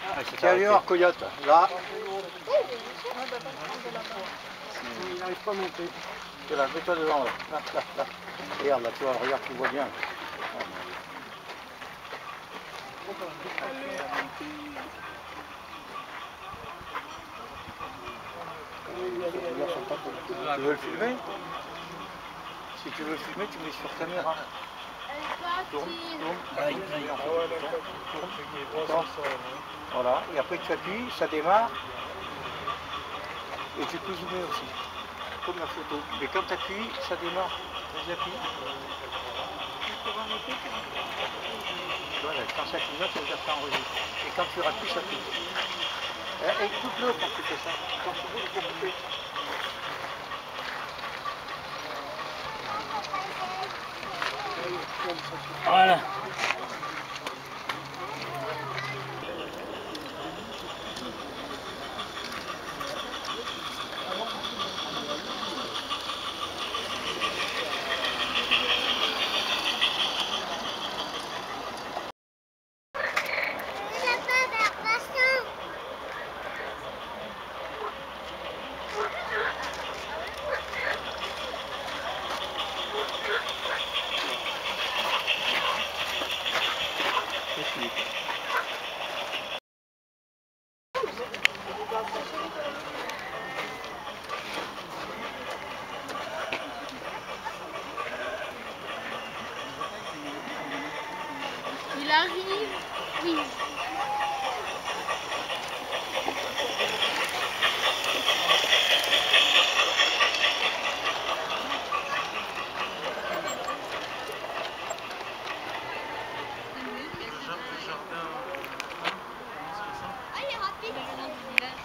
Tiens, viens voir Coyote, là. Il n'arrive pas à monter. Là, mets-toi devant, là. Là. Regarde, là, tu vois, regarde, tu vois bien. Tu veux le filmer? Si tu veux le filmer, tu mets sur caméra. Tourne. Voilà, et après tu appuies, ça démarre. Et tu peux zoomer aussi, comme la photo. Mais quand tu appuies, ça démarre. Vas-y, appuie. Voilà, quand ça clignote, ça veut dire que ça enregistre. Et quand tu rappuies, ça coupe. Et coupe-le quand tu fais ça. Quand tu veux, il faut couper. Voilà. Il arrive, oui. Ah, il est rapide. Le nom du village.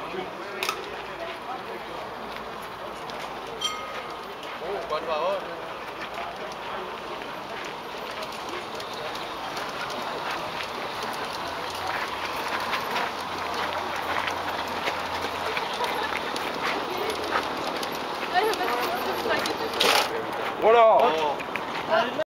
Oh, bonne parole.